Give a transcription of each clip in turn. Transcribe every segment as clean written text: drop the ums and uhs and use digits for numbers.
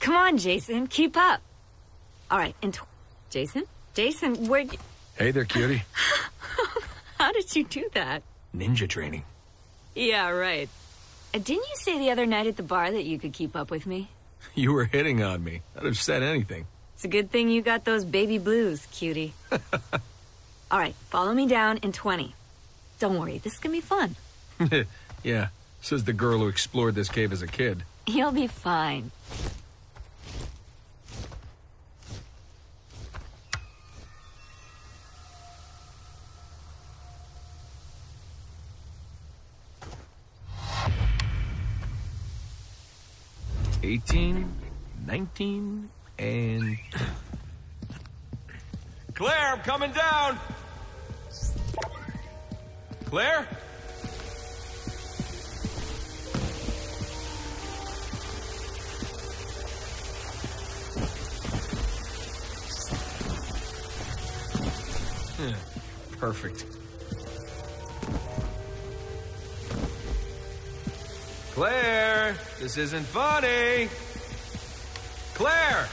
Come on, Jason, keep up. All right, Jason? Jason, where'd you... Hey there, cutie. How did you do that? Ninja training. Yeah, right. Didn't you say the other night at the bar that you could keep up with me? You were hitting on me. I'd have said anything. It's a good thing you got those baby blues, cutie. All right, follow me down in 20. Don't worry, this is gonna be fun. Yeah, says the girl who explored this cave as a kid. You'll be fine. $18, $19, and... Claire, I'm coming down! Claire? Perfect. Claire, this isn't funny. Claire!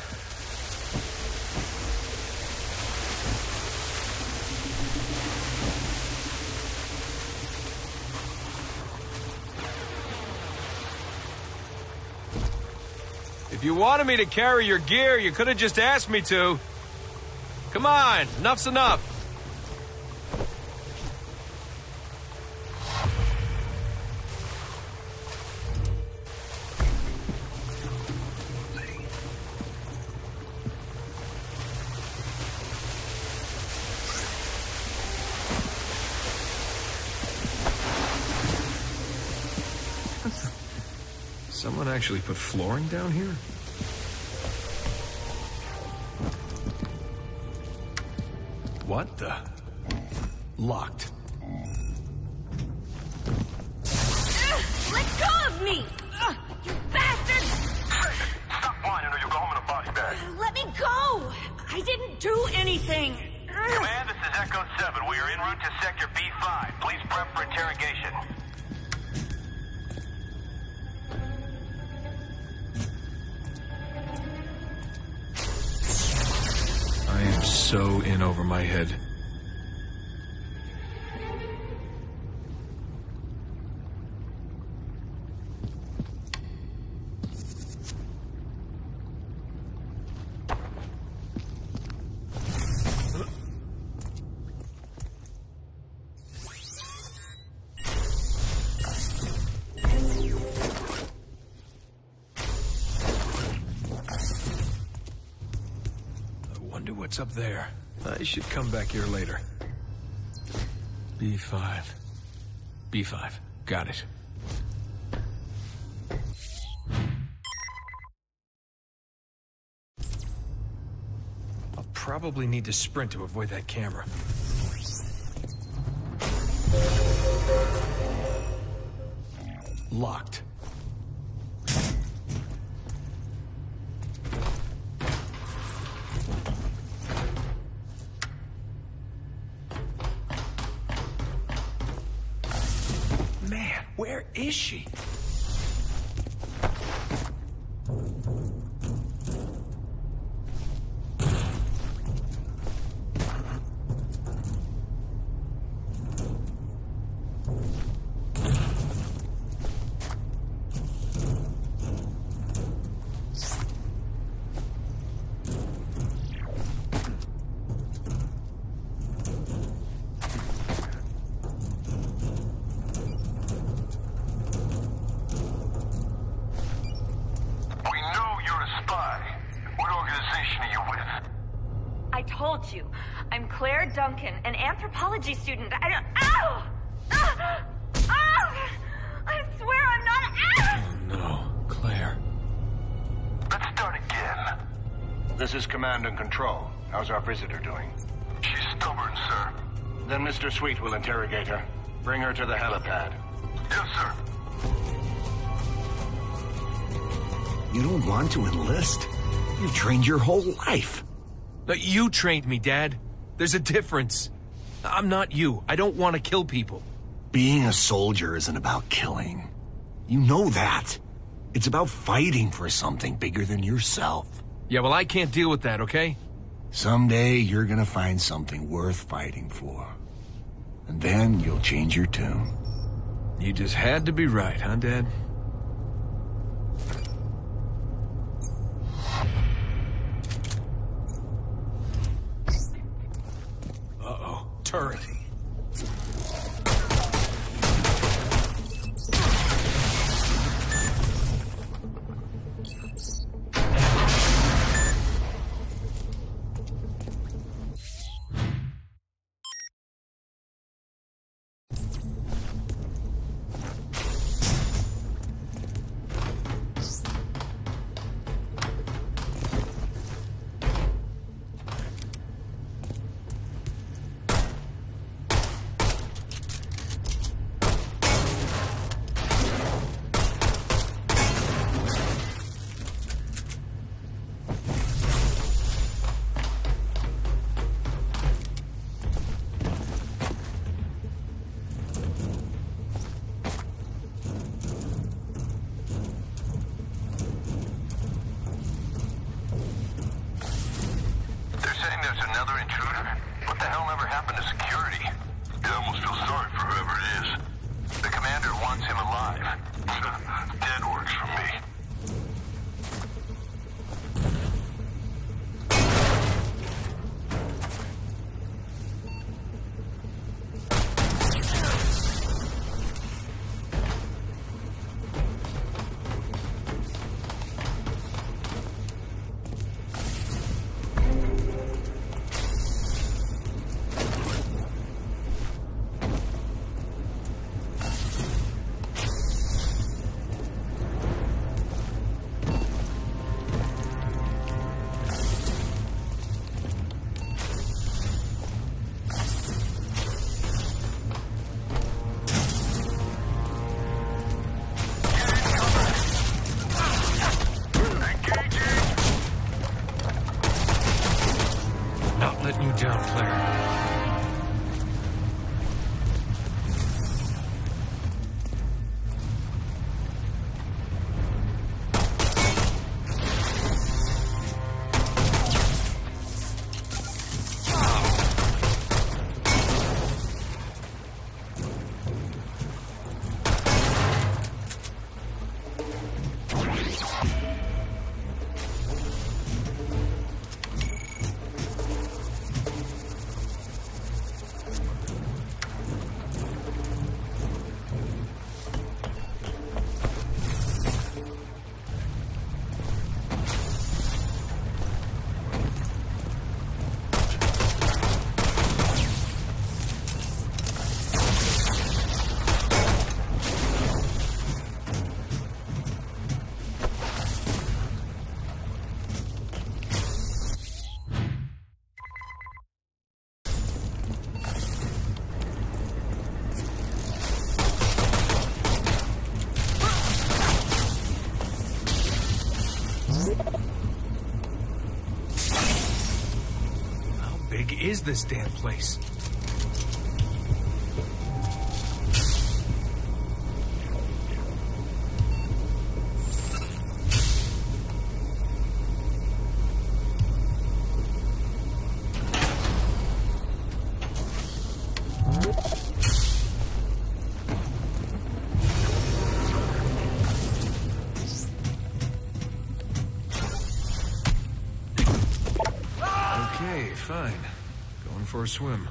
If you wanted me to carry your gear, you could have just asked me to. Come on, enough's enough. Someone actually put flooring down here? What the? Locked. Let go of me! You bastard! Stop whining or you'll go home in a body bag. Let me go! I didn't do anything! Command, this is Echo 7. We are en route to Sector B5. Please prep for interrogation. I am so in over my head. What's up there? I should come back here later. B5. B5. Got it. I'll probably need to sprint to avoid that camera. Locked. Where is she? I'm Claire Duncan, an anthropology student. I don't... Ow! Ah! Ah! I swear I'm not... Ah! Oh, no. Claire. Let's start again. This is Command and Control. How's our visitor doing? She's stubborn, sir. Then Mr. Sweet will interrogate her. Bring her to the helipad. Yes, sir. You don't want to enlist? You've trained your whole life. No, you trained me, Dad. There's a difference. I'm not you. I don't want to kill people. Being a soldier isn't about killing. You know that. It's about fighting for something bigger than yourself. Yeah, well, I can't deal with that, okay? Someday you're gonna find something worth fighting for. And then you'll change your tune. You just had to be right, huh, Dad? Uh-oh, turret. Down, Claire. How big is this damn place? Okay, fine. Going for a swim.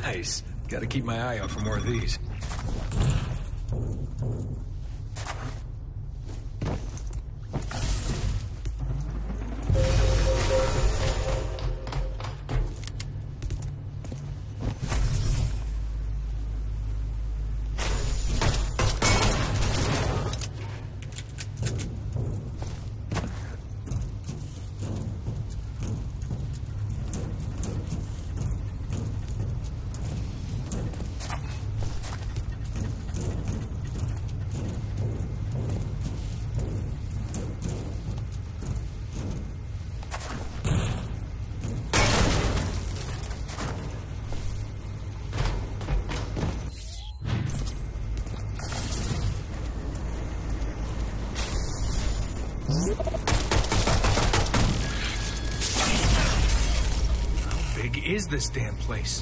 Nice. Gotta keep my eye out for more of these. How big is this damn place?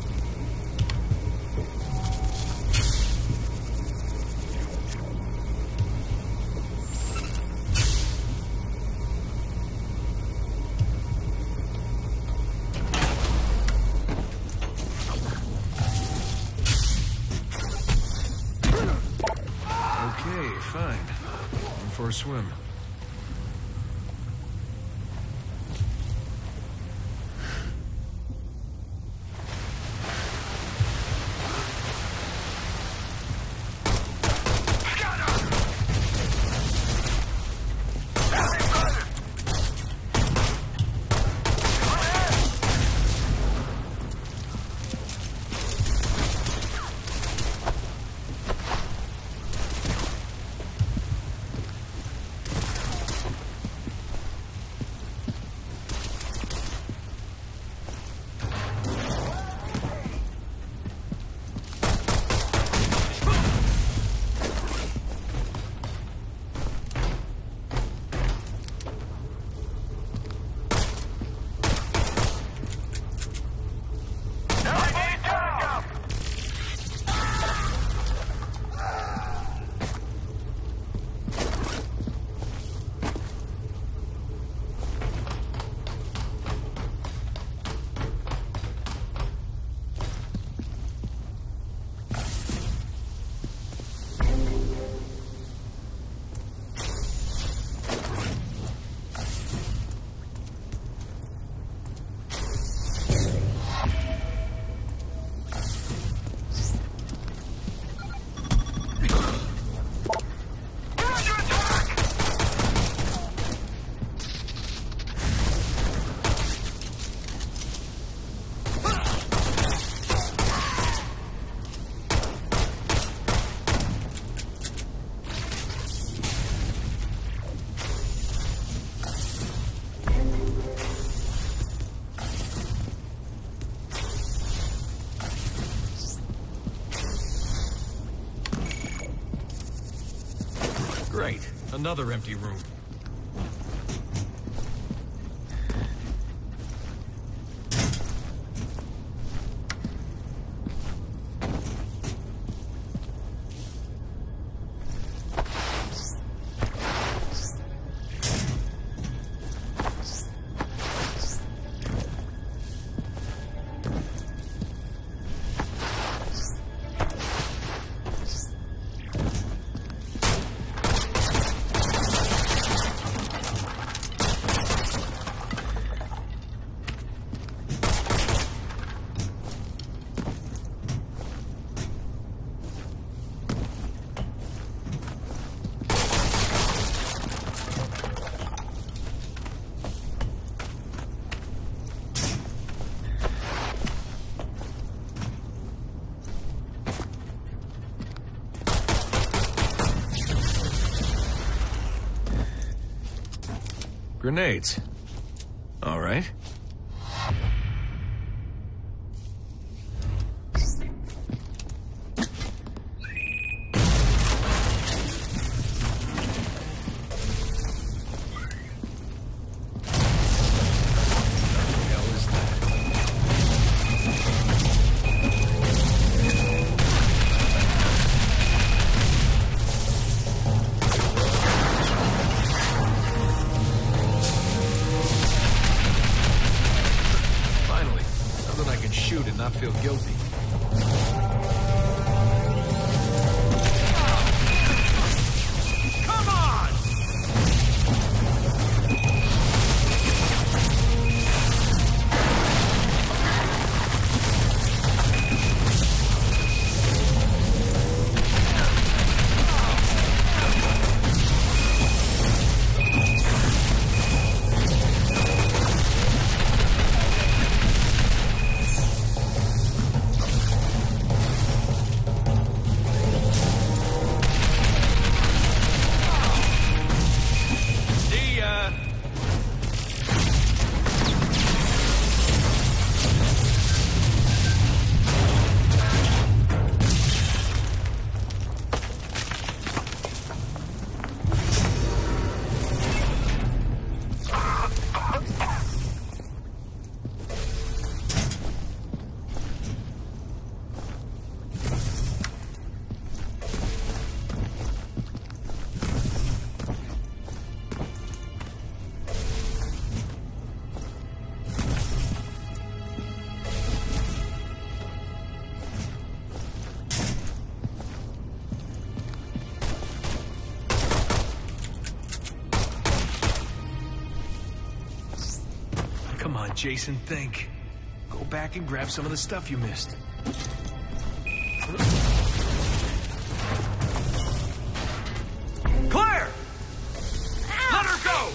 Okay, fine. In for a swim. Great. Another empty room. Grenades. All right. Shoot and not feel guilty. Come on! See ya. Come on, Jason, think. Go back and grab some of the stuff you missed. Claire! Let her go!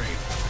upgrade.